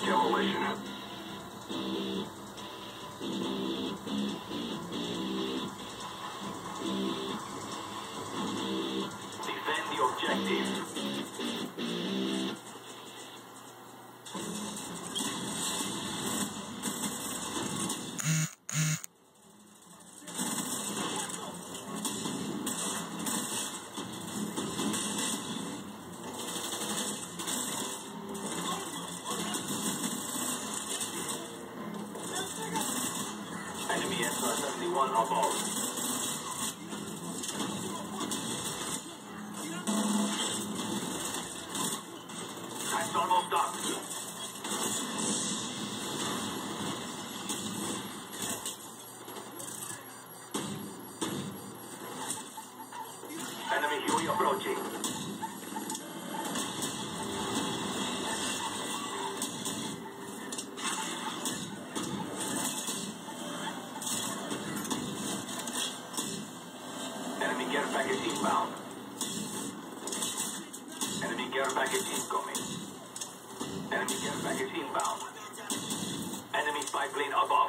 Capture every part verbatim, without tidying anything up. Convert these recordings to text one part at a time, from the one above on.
Demolition. Defend the objective. Enemy S R seventy-one above. That's almost done. Enemy Huey approaching. Enemy care package inbound. Enemy care package incoming. Enemy care package inbound. Enemy spy plane above.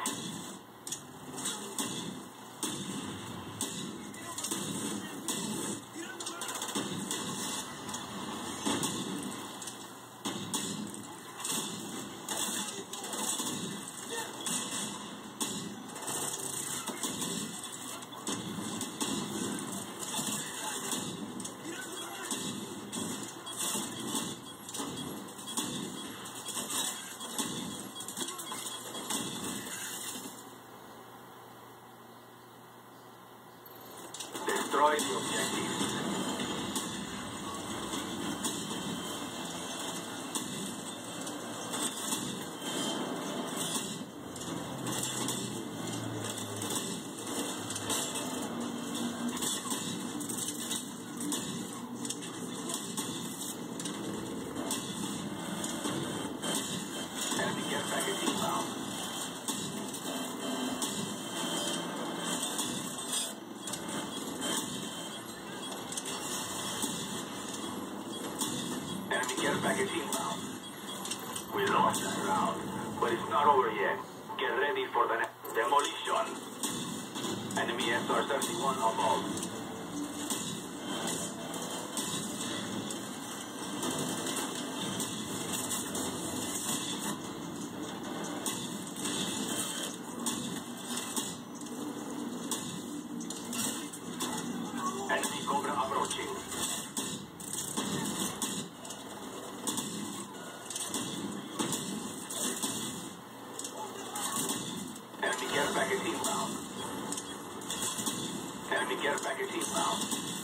Destroy the objective. Enemy care package inbound. Enemy care package inbound. We lost that round, but it's not over yet. Get ready for the next demolition. Enemy S R seventy-one above. Enemy Cobra approaching. Enemy care package inbound. Enemy care package inbound.